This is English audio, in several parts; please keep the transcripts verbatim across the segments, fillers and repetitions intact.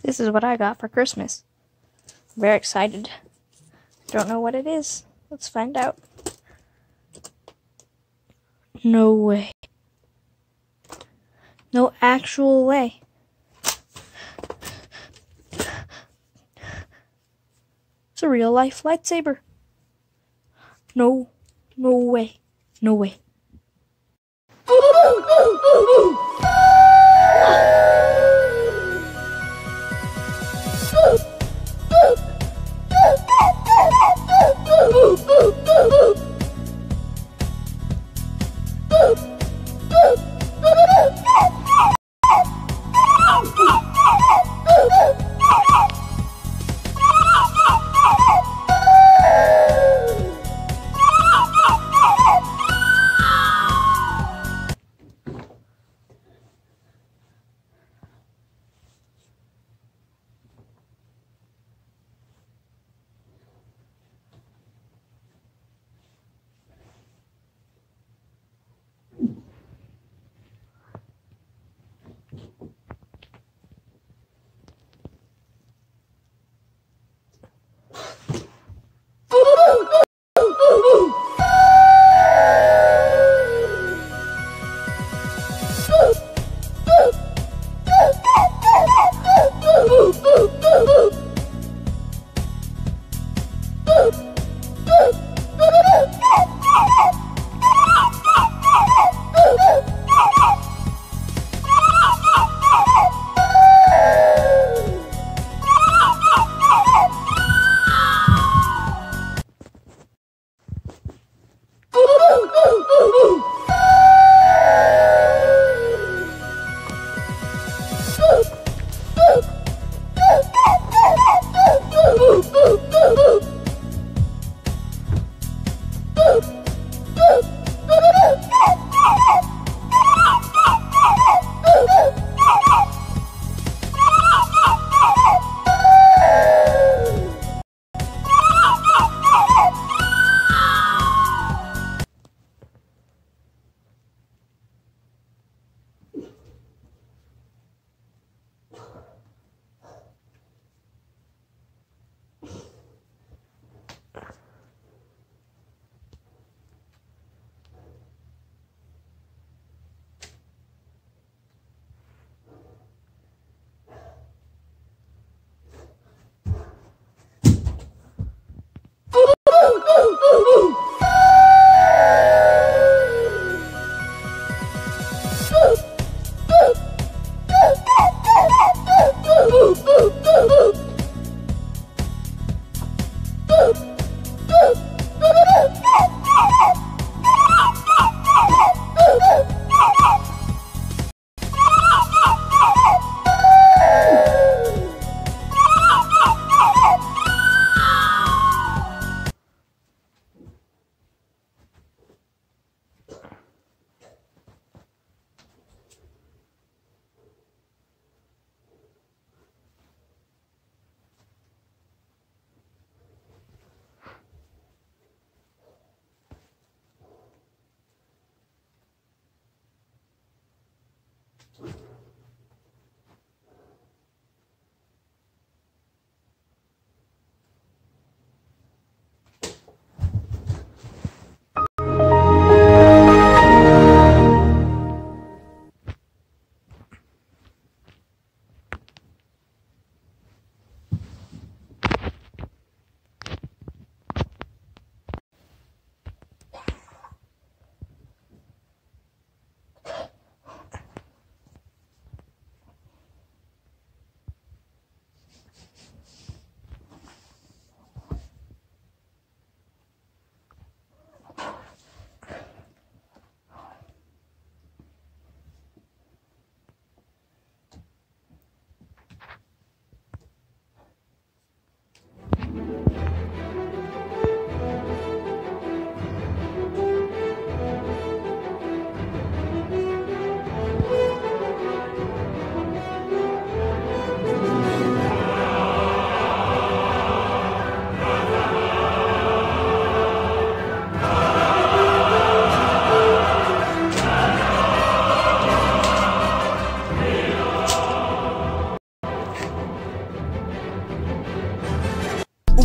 This is what I got for Christmas. I'm very excited. Don't know what it is. Let's find out. No way. No actual way. It's a real life lightsaber. No, no way. No way.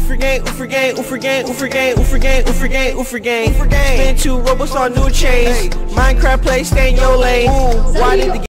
Oofra gang, Oofra gang, Oofra gang, Oofra gang, Oofra gang, Oofra gang, Oofra gang. Spin two robots on new chains. Minecraft play, stay in your lane. Why did the